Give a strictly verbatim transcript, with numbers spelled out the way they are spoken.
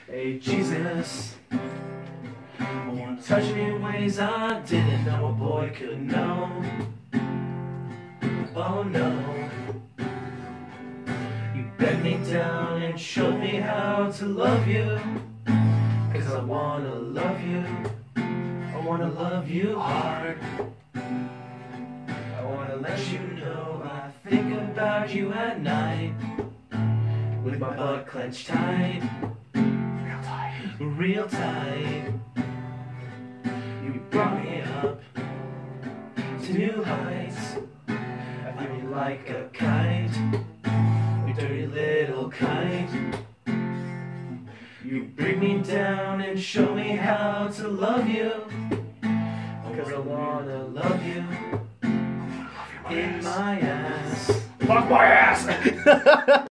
Hey Jesus, you touched me in ways I didn't know a boy could know. Oh no, you bent me down and showed me how to love you. Cause I wanna love you, I wanna love you hard. I wanna let you know I think about you at night, with my butt clenched tight, real tight, real tight. You brought me up to new heights. I feel like a kite, a dirty little kite. You bring me down and show me how to love you. Cause I wanna love you in my ass. Fuck my ass!